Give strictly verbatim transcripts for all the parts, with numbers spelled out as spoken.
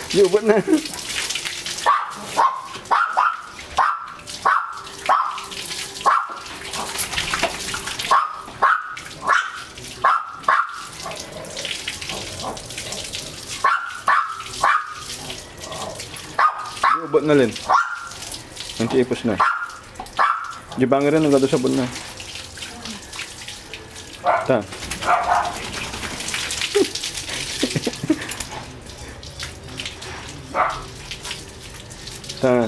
Yubot na. Yubot na rin. Nanti ipos na. Jibangin rin ang gado sabon na. Ta. Ta.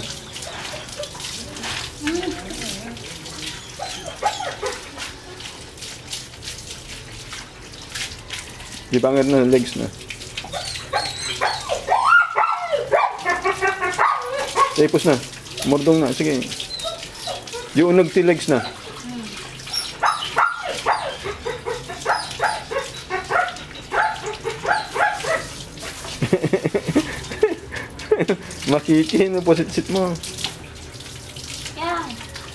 Jibangin na legs na. Ipos na. Mordong na. Sige. Yung unog ti legs na. Makikin mo po sit-sit mo. Yan.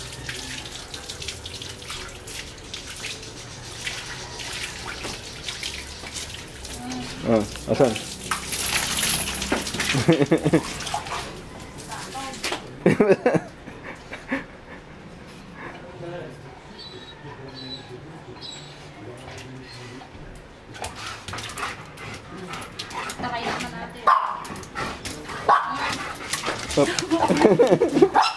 Ah, asan? Takay naman natin. Stop.